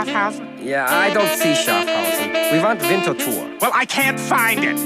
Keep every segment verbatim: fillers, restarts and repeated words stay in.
Schaffhausen? Yeah, I don't see Schaffhausen. We want Winterthur. Well, I can't find it.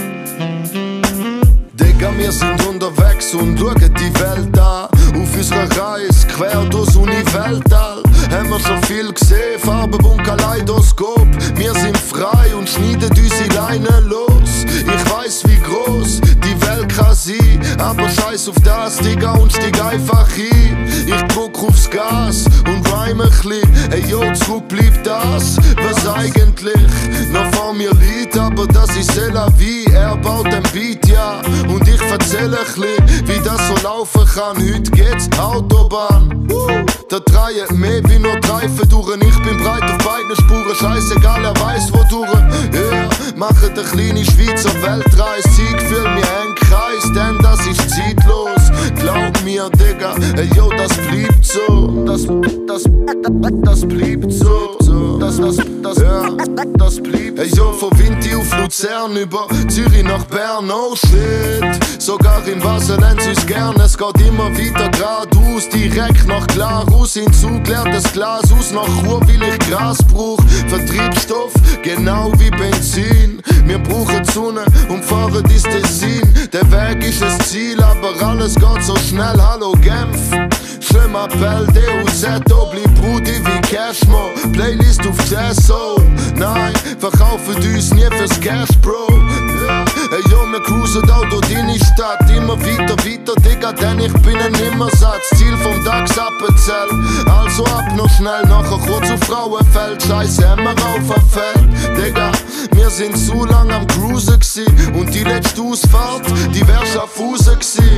Digga, wir sind unterwegs und schauen die Welt an. Auf unserer Reise quer durchs Uni-Weltall haben wir schon viel gesehen, Farben und Kaleidoskop. Wir sind frei und schneiden unsere Leine los. Ich weiss, wie groß die Welt kann sein, aber scheiß auf das, Digga, und stieg einfach ein. Ich druck aufs Gas und rhyme ein bisschen. Ey, yo, zurück bleibt das, was eigentlich noch vor mir liegt. Aber das ist c'est la vie, er baut den Beat, ja. Und ich erzähle ein bisschen, wie das so laufen kann. Heute geht's Autobahn, da drehen mehr wie nur Reifen durch. Ich bin breit auf beiden Spuren, scheißegal, er weiss wo durch. Yeah, machen eine kleine Schweizer Weltreise, Sieg für mir einen Kreis, denn das ist zeitlos. Glaub mir, Digga, ey, yo, das bleibt so. Das, das, das bleibt so. Das, das, das, ja, das bleibt. Ey, yo, von Vinti auf Luzern über Zürich nach Bern, oh shit. Sogar in Basel haben sie uns gern, es geht immer weiter geradeaus, direkt nach Glarus, hinzu geleert das Glas aus, nach Chur, weil ich Gras brauch. Vertriebsstoff, genau wie Benzin. Wir brauchen die Sonne und fahren ins Tessin. Der Weg ist das Ziel, aber alles geht so schnell. Hallo Genf, je m'appelle D U Z O, bleib Brudi wie Cashmo. Playlist auf Jazz, oh nein, verkaufen uns nie fürs Cash, Bro. Yeah. Ey, yo, wir cruisen auch durch deine Stadt. Immer weiter, weiter, Digga, denn ich bin ein Nimmersatz. Ziel vom Dax Appenzell, also ab noch schnell. Nachher kurz auf Frauenfeld, Scheiße, haben wir aufgefällt. Digga, wir sind zu lang am Cruisen gsi. Und die letzte Ausfahrt, die wär Schaffhausen gsi.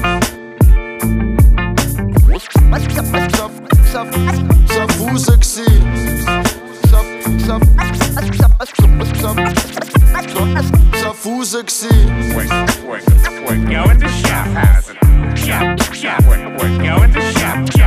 Schaffhausen gsi. Schaffhausen gsi. We're, we're, we're going to Schaffhausen. Schaff, Schaff, we're, we're going to Schaff.